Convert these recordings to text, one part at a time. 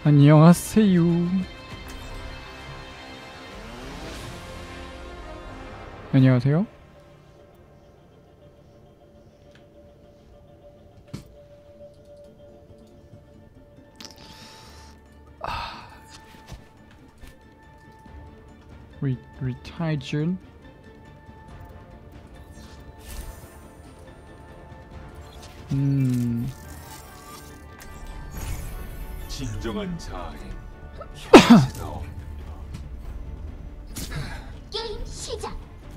안녕하세요. 안녕하세요. 리타이준. 진정한 자아의 게임 시작.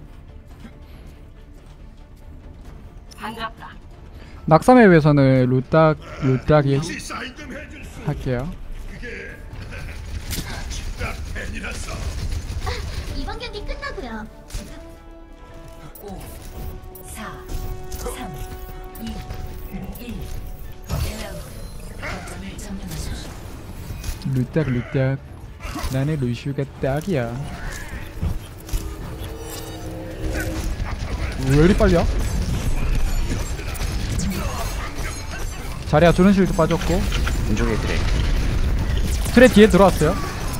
반갑다. 낙삼의 위해서는 루딱이 할게요. 이번 경기 끝나고요. 5, 4, 3, 2, 1. 거점을 점령하십시오. 루딱. 나는 루슈가 딱이야. 왜 이리 빨려? 자리야 주는 실드 빠졌고 왼쪽에 드래. 트레 뒤에 들어왔어요.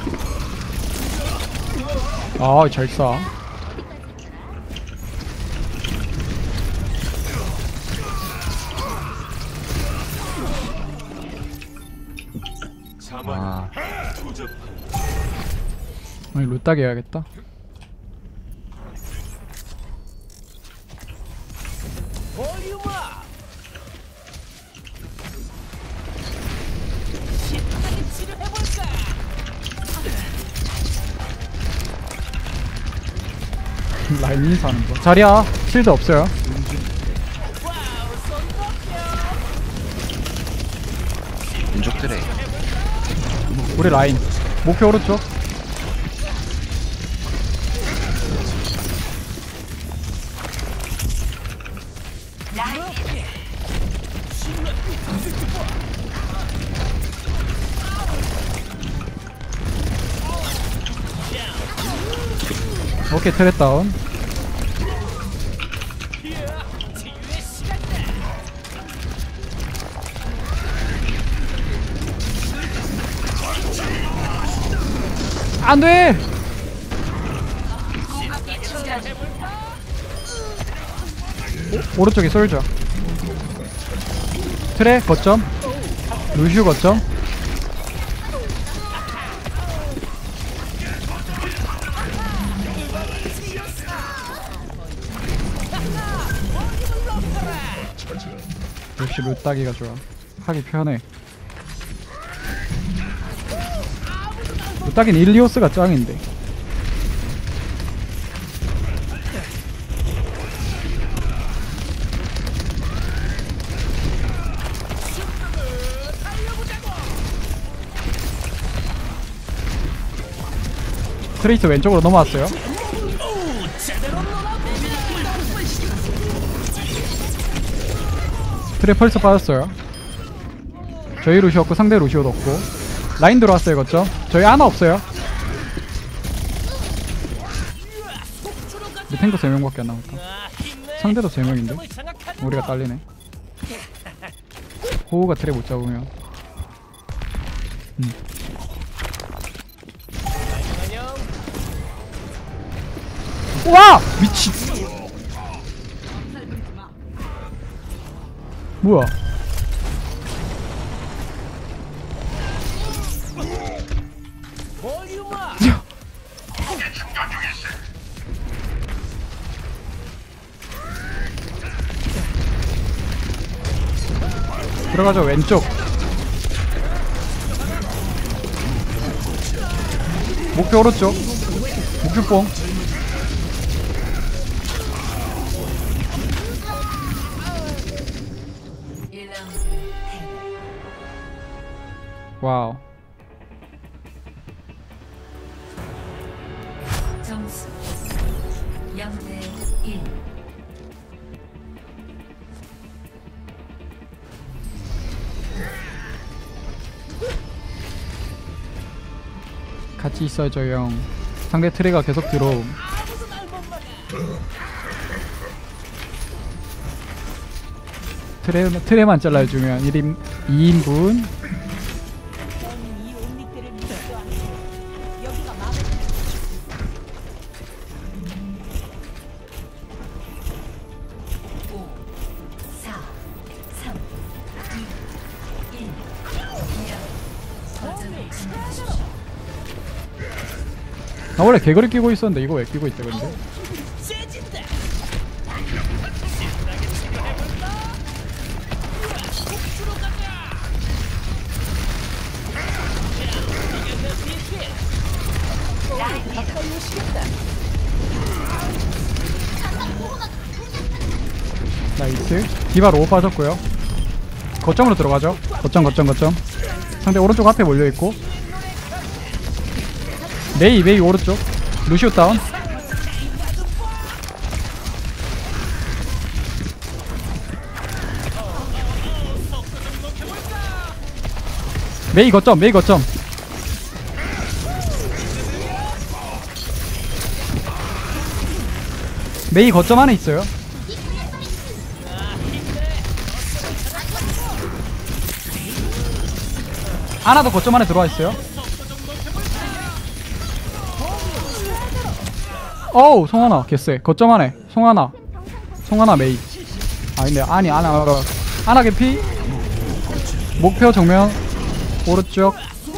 아, 잘 쏴. 자만 도적 아니, 루딱 해야겠다. 라인이 사는 거. 자리야, 실드 없어요. 왼쪽 드래. 우리 라인. 목표 오른쪽. 오케이, 트랩 다운. 안돼! 오른쪽에 쏠져. 트레 거점. 루슈 거점. 역시 루따기가 좋아. 하기 편해. 루따기는 일리오스가 짱인데. 트레이스 왼쪽으로 넘어왔어요. 트레 펄스 빠졌어요. 저희 루시오고 상대 루시오도 없고. 라인 들어왔어요. 거점. 저희 하나 없어요. 우리 탱크 3명밖에 안 남았다. 상대도 3명인데 우리가 딸리네. 호우가 트레 못 잡으면. 와! 미친. 뭐야? 들어가죠. 왼쪽. 목표 오른쪽. 목표 뽕. 와우. 점수 0대 1. 같이 있어야죠 형. 상대 트레가 계속 들어옴. 트레만 잘라주면 2인분 나 원래 개구리 끼고 있었는데 이거 왜 끼고 있대 근데? 나이스. 디바 로우 빠졌고요. 거점으로 들어가죠. 거점. 상대 오른쪽 앞에 몰려있고 메이 오른쪽. 루시오 다운. 메이 거점. 메이 거점 안에 있어요. 아나도 거점 안에 들어와 있어요. 어우 송하나 개쎄. 거점 안에 송하나 메이. 아닌데 아나 개피. 목표 정면 오른쪽.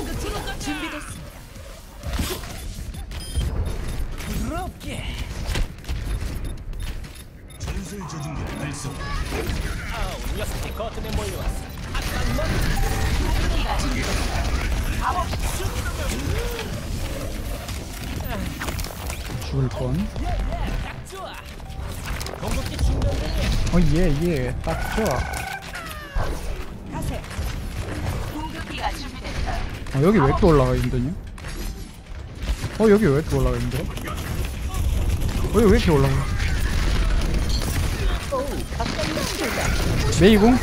죽을 뻔. 예, 딱 좋아. 여기 왜 또 올라가 힘드냐? 여기 왜 또 올라가 힘들어? 여기 왜 이렇게 올라가? 메이궁?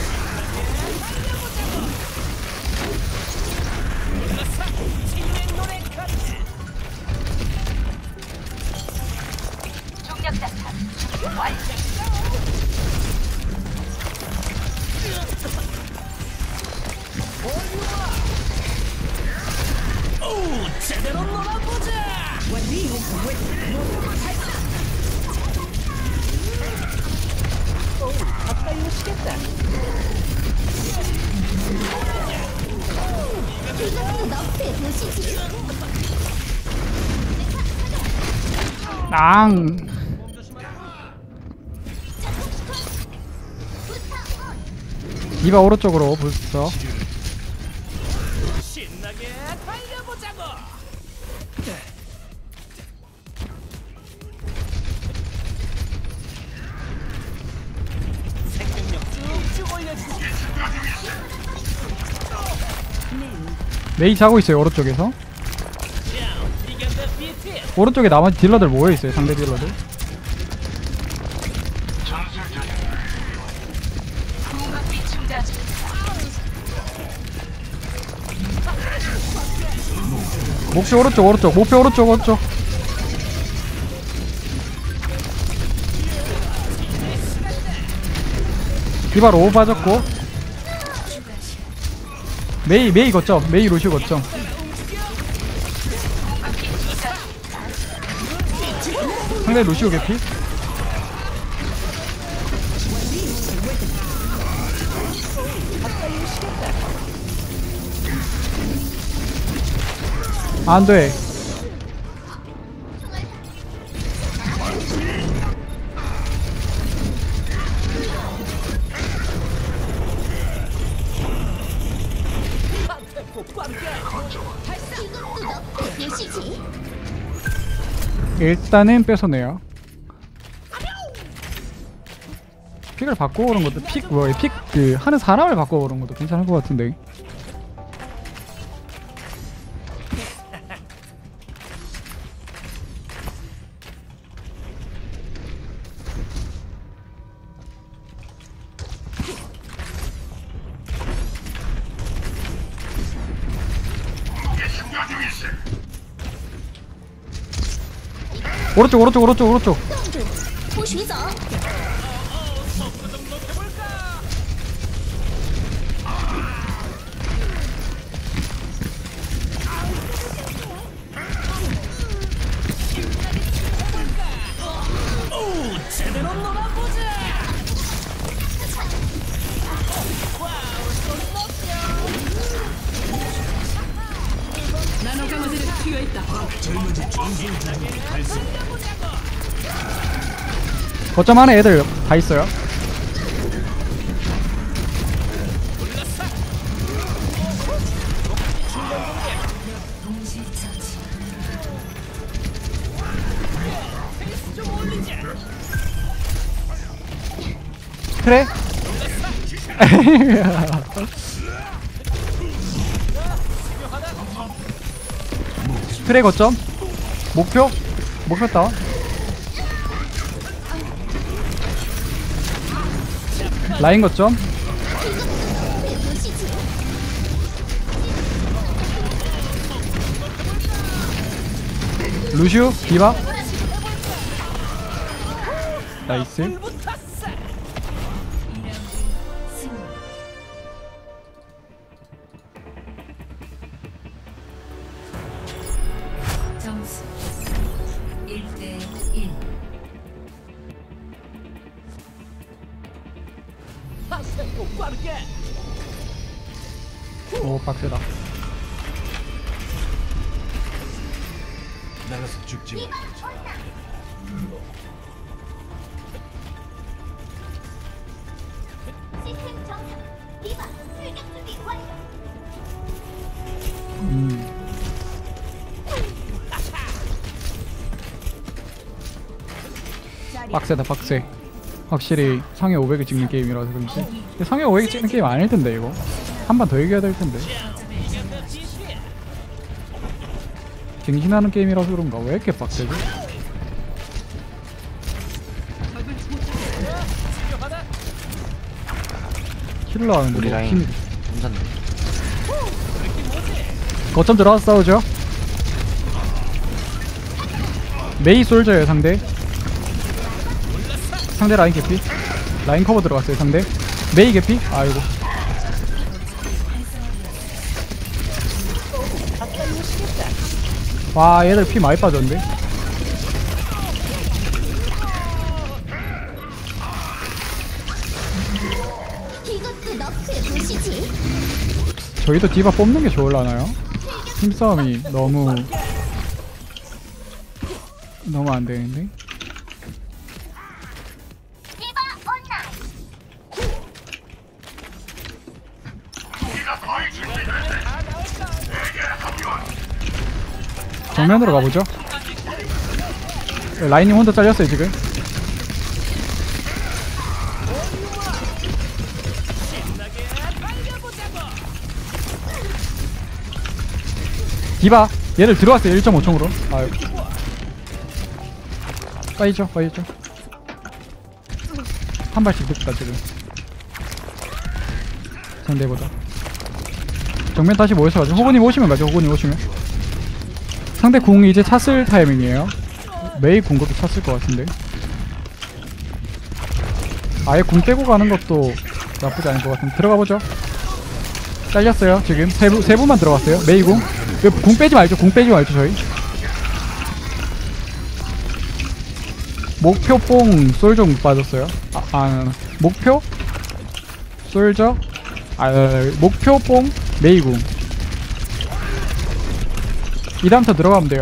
앙. 디바 오른쪽으로 부스터. 메이 자고 있어요 오른쪽에서. 오른쪽에 나머지 딜러들 모여있어요. 상대 딜러들. 목표 오른쪽. 디바 로우 빠졌고 메이 거점. 메이 루시오 거점. 상대 루시오 개피. 안돼. 일단은 뺏어내요. 픽을 바꾸고 오는 것도 픽 하는 사람을 바꾸고 오는 것도 괜찮을 것 같은데. 오른쪽. 不许走！ 안 거점 안에 애들 다 있어요. 동시 처치. 그래? 트레 거점 목표 다운. 라인 거점 루슈 디바 나이스. 2라운드 승리. 점수 1대 1. 오 빡세다. 나가서 죽지 마. 시스템 정상. 디바 출격 준비 완료. 빡세다 빡세. 확실히 상해 500을 찍는 게임이라서 그런지. 근데 상해 500을 찍는 게임 아닐 텐데 이거. 한 번 더 이겨야 될 텐데. 갱신하는 게임이라서 그런가? 왜 이렇게 빡세지? 킬러 하는데 우리 뭐 라인 힘이. 혼자네. 거점 들어가서 싸우죠. 메이 솔저예요 상대. 상대 라인 개피. 라인 커버 들어갔어요 상대. 메이 개피. 아이고. 와 얘들 피 많이 빠졌는데. 이것도 너프에 보시지. 저희도 디바 뽑는 게 좋을라나요? 힘싸움이 너무 안 되는데. 디바 온나. 정면으로 가보죠. 라인이 혼자 잘렸어요 지금. 디바 얘들 들어왔어요 1.5총으로. 아유 빠이죠 한 발씩 득다 지금 상대보다. 정면 다시 모여서가지고 호구님 오시면 가죠. 호구님 오시면. 상대 궁 이제 찼을 타이밍이에요. 메이 궁것도 찼을 것 같은데. 아예 궁 떼고 가는 것도 나쁘지 않을 것 같은데. 들어가보죠. 잘렸어요 지금. 세 분만 들어갔어요. 메이 궁. 궁 빼지 말죠. 저희. 목표 뽕 솔저 궁 빠졌어요. 목표 솔저 목표 뽕 메이 궁. 이 다음부터 들어가면 돼요.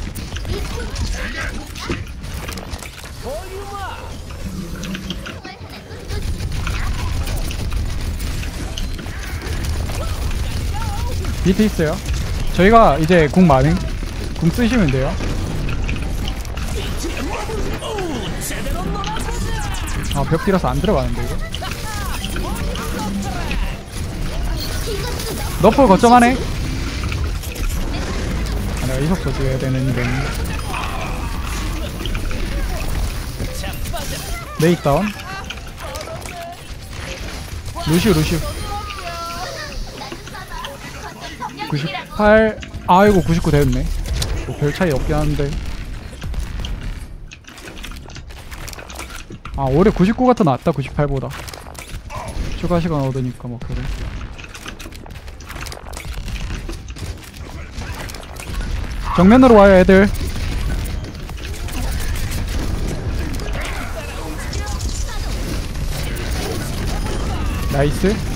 밑에 있어요. 저희가 이제 궁 많은 궁 쓰시면 돼요. 아 벽 뒤라서 안 들어가는데 이거. 너프 거점 안에. 아, 내가 이속 써줘야 되는데. 메이 다운. 루시우 98. 아이고 99 됐네. 뭐 별 차이 없긴 한데. 아 올해 99가 더 낫다 98보다. 추가 시간 얻으니까 뭐 그래. 정면으로 와요 애들. 나이스.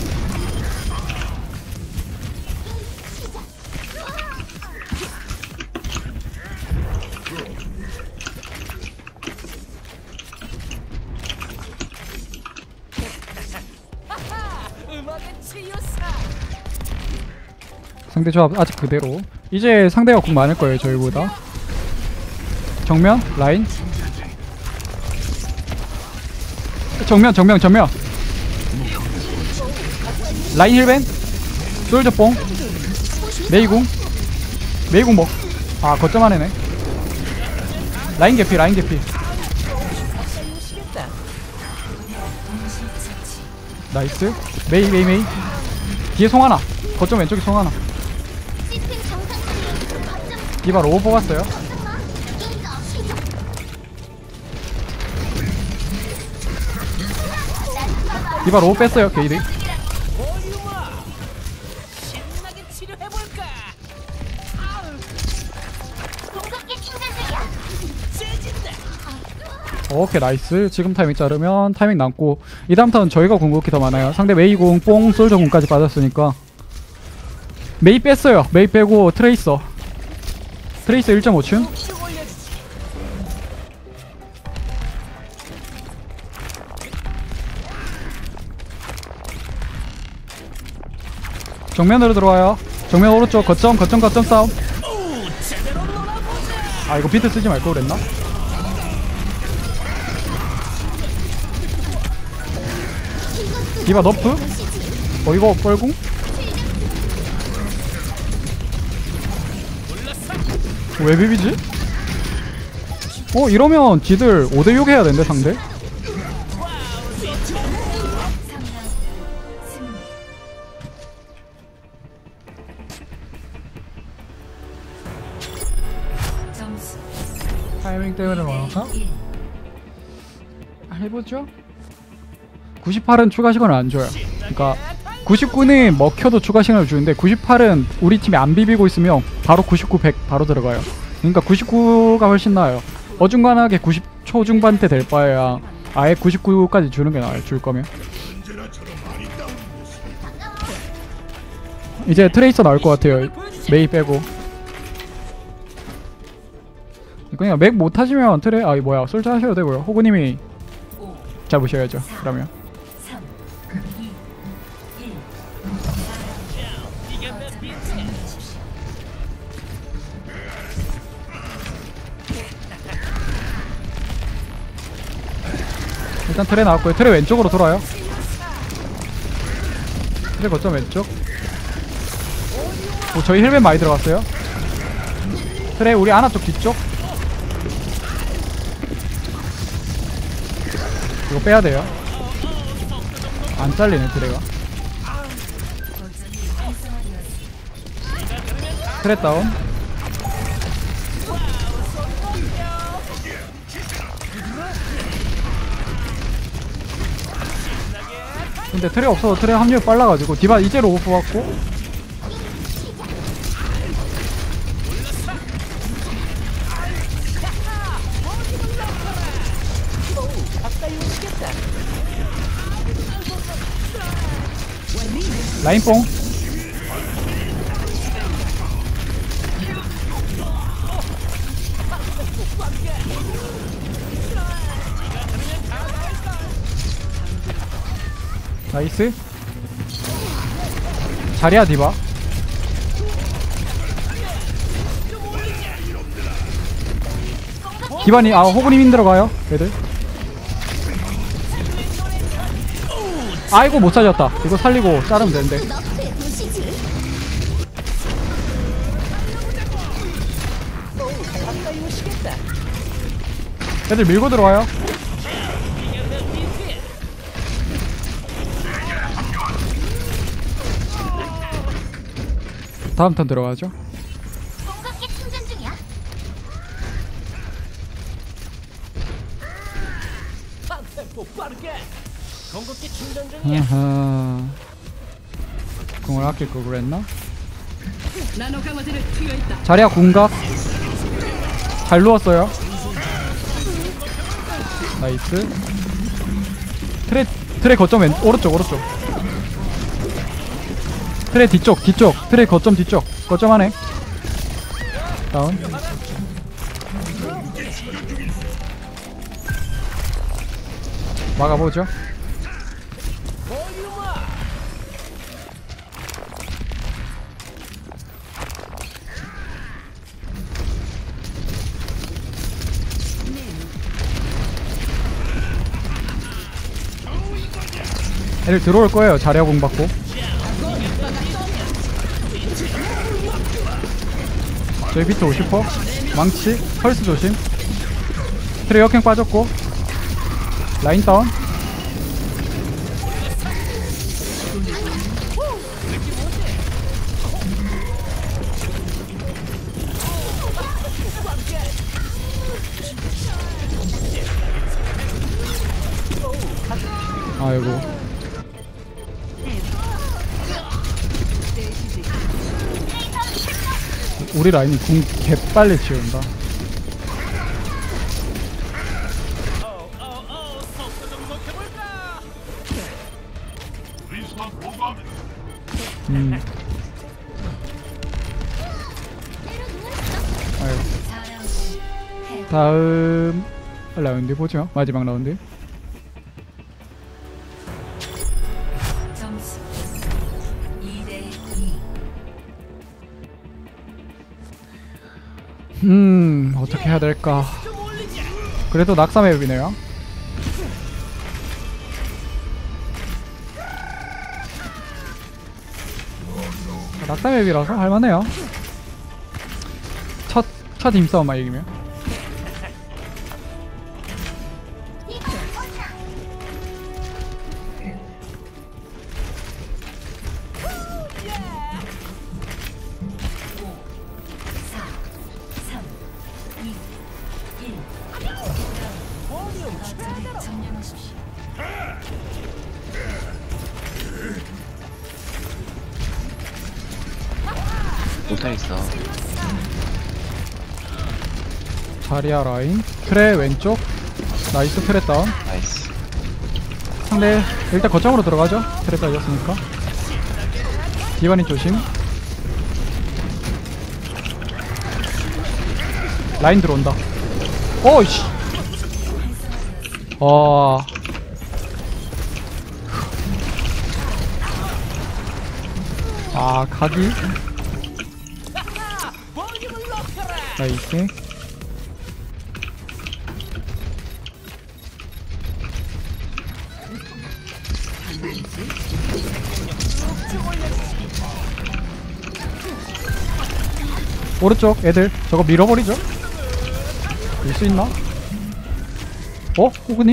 상대 조합 아직 그대로. 이제 상대가 공 많을 거예요 저희보다. 정면 라인. 정면 라인 힐벤. 솔저 뽕. 메이궁 먹. 아 거점 안에네. 라인 개피. 나이스. 메이. 뒤에 송하나. 거점 왼쪽에 송하나. 시스템 정상 거점 디바 로우 뽑았어요. 게임가 시작. 디바 로우 뺐어요 게이드. 공격기 충전 중이야. 오케이 나이스. 지금 타이밍 자르면 타이밍 남고 이 다음 턴 저희가 궁극기 더 많아요. 상대 메이궁 뽕 솔저궁까지 빠졌으니까 메이 뺐어요. 메이 빼고 트레이서 1.5층. 정면으로 들어와요. 정면 오른쪽 거점 싸움. 아 이거 비트 쓰지 말걸 그랬나? 디바 너프? 이거 뻘궁? 왜 비비지? 이러면 지들 5대6 해야 되는데 상대? 점수 타이밍 때문에 많아서? 1. 해보죠. 98은 추가 시간을 안 줘요. 그러니까 99는 먹혀도 추가 시간을 주는데 98은 우리 팀이 안 비비고 있으면 바로 99, 100 바로 들어가요. 그러니까 99가 훨씬 나아요. 어중간하게 90 초중반 때 될 바에야 아예 99까지 주는 게 나아요. 줄 거면. 이제 트레이서 나올 것 같아요. 메이 빼고. 그냥 맥 못하시면 솔저 하셔도 되고요. 호구님이 5, 잡으셔야죠. 그러면 3, 2, 1. 일단 트레 나왔고요. 트레 왼쪽으로 돌아요. 트레 거점 왼쪽. 저희 힐맨 많이 들어갔어요. 트레 우리 아나 쪽 뒤쪽. 이거 빼야 돼요. 안 잘리네 트레가. 트레 다운. 근데 트레 없어서 트레 합류 빨라가지고 디바 이제 로봇 뽑았고. 라인뽕. 나이스. 자리야 디바. 디바니 호구님 힘들어가요 애들. 아이고 못 살렸다. 이거 살리고 자르면 되는데. 너프에 보시지. 애들 밀고 들어와요. 다음 턴 들어가죠. 공격기 충전 중이야. 아하. 공을 아낄 걸 그랬나? 자리야 궁각. 잘 누웠어요. 나이스. 트레 거점 오른쪽. 트레 뒤쪽. 트레 거점 뒤쪽. 거점 안에. 다운. 막아보죠. 애들 들어올 거예요. 자리야 공 받고. 저희 비트 50%. 망치. 펄스 조심. 트레 역행 빠졌고. 라인 다운. 아이고. 우리 라인이 궁 개빨리 치운다. 아이고. 4라운드 다음 라운드 보죠. 마지막 라운드. 점수 2대 2. 어떻게 해야 될까? 그래도 낙사 맵이네요. 낙사 맵이라서 할만해요. 첫 힘싸움만 이기면. 점령하십시오. 못하겠어. 자리아 라인. 트레 왼쪽. 나이스 트레 다운. 나이스. 상대 일단 거점으로 들어가죠. 트레 따졌으니까. 디바니 조심. 라인 들어온다. 오이씨. 각이. 나이스. 오른쪽 애들 저거 밀어버리죠. 밀 수 있나? 호그님?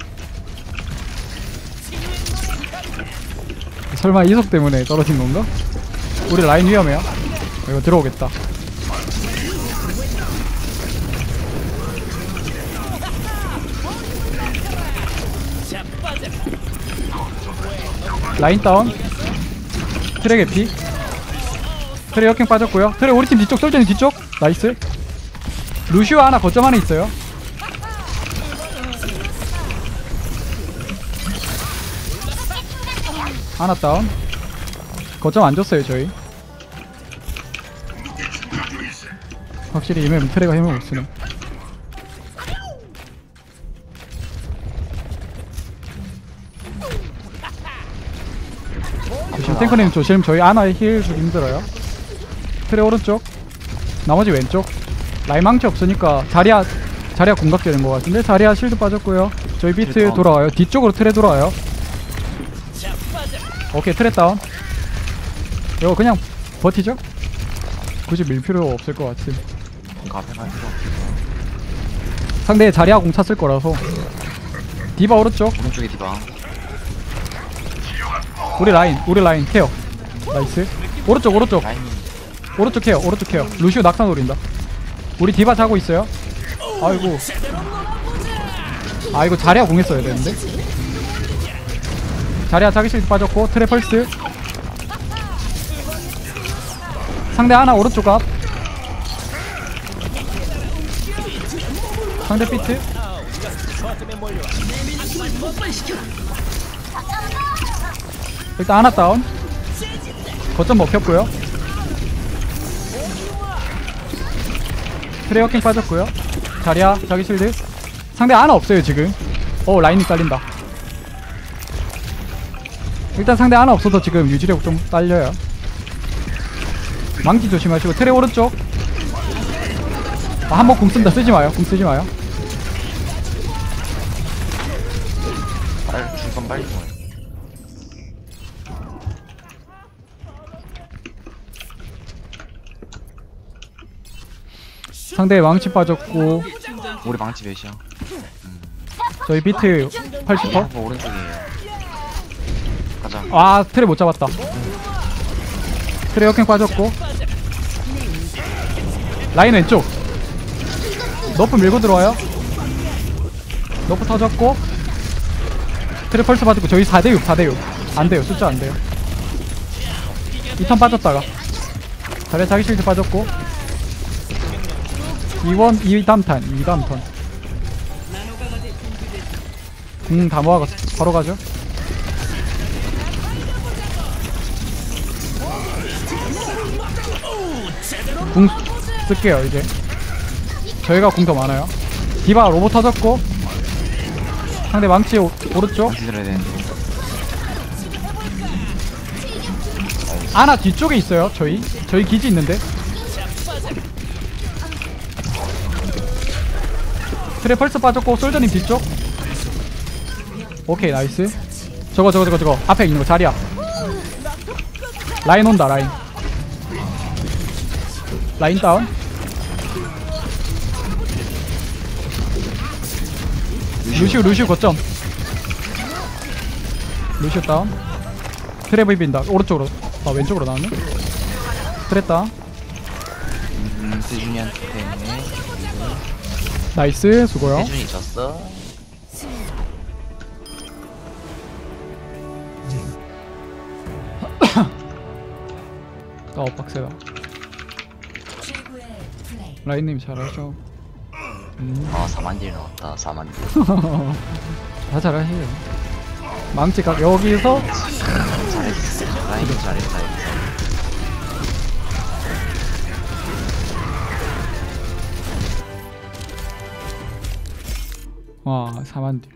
설마 이석 때문에 떨어진 건가? 우리 라인 위험해요. 이거 들어오겠다. 라인 다운. 트랙 에피. 트랙 역행 빠졌고요. 트랙 우리 팀 뒤쪽, 솔전이 뒤쪽. 나이스. 루시오 하나 거점 안에 있어요. 하나 다운. 거점 안 줬어요 저희. 확실히 이맵은 트레가 힘을 못 쓰네. 조심. 탱커님 조심. 저희 아나의 힐 주기 힘들어요. 트레 오른쪽. 나머지 왼쪽. 라인 망치 없으니까 자리아 공각되는 것 같은데. 자리아 실드 빠졌고요. 저희 비트 돌아와요. 뒤쪽으로 트레 돌아와요. 오케이 트레 다운. 이거 그냥 버티죠? 굳이 밀 필요 없을 것 같음. 이거 앞에 가지고. 상대 자리아 공 찼을 거라서. 디바 오른쪽. 오른쪽에 디바. 우리 라인 케어. 나이스. 오른쪽 라인이. 오른쪽 케어. 루시오 낙타 노린다. 우리 디바 자고 있어요. 아이고 자리아 공 했어야 되는데. 자리아 자기 실드 빠졌고. 트레 펄스. 상대 하나 오른쪽 앞. 상대 비트. 일단 하나 다운. 거점 먹혔고요. 트레 워킹 빠졌고요. 자리야 자기 실드. 상대 하나 없어요 지금. 라인이 딸린다. 일단 상대 하나 없어서 지금 유지력 좀 딸려요. 망치 조심하시고. 트레 오른쪽. 한번 궁 쓴다. 쓰지마요. 궁 쓰지마요. 중간 빨리 모아요. 상대 망치 빠졌고 우리 망치 몇이야? 저희 비트 80%? 한번 오른쪽이에요. 가자. 아 트레 못 잡았다. 트레 역행 빠졌고 라인 왼쪽. 너프 밀고 들어와요. 너프 터졌고 트레 펄스 빠졌고 저희 4대6 4대6 안돼요. 숫자 안돼요. 2턴 빠졌다가 자리에 자기 실드 빠졌고 2다음 턴 다 모아갔어. 바로 가죠. 궁 쓸게요 이제. 저희가 궁 더 많아요. 디바 로봇 터졌고 상대 망치 오른쪽. 망치 들어야 되는데. 아나 뒤쪽에 있어요. 저희 기지 있는데. 트레 펄스 빠졌고 솔저님 뒤쪽. 오케이 나이스. 저거 앞에 있는 거 자리야. 라인 온다. 라인 다운. 루시우 거점. 루시우 다운. 트레 비빈다. 오른쪽으로. 아 왼쪽으로 나왔네. 트레 다운. 세준이한테. 나이스 수고요. 세준이 졌어. 빡세다. 최고의 플레이. 라인님 잘하셔. 아 4만 딜 나왔다. 4만 딜. 다 잘하시죠. 망치각 여기서 잘했어. 라인 잘했다. 와 4만딜.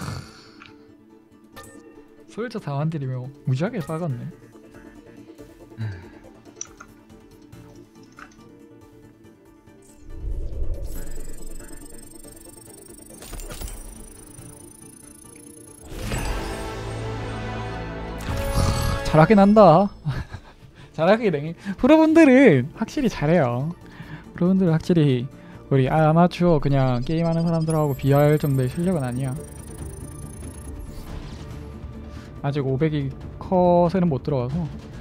솔저 4만딜이면 무지하게 싸갔네. 잘하긴 한다. 잘하긴 해. 프로분들은 확실히 잘해요. 프로분들은 확실히 우리 아마추어 그냥 게임하는 사람들하고 비할 정도의 실력은 아니야. 아직 500이 컷에는 못 들어가서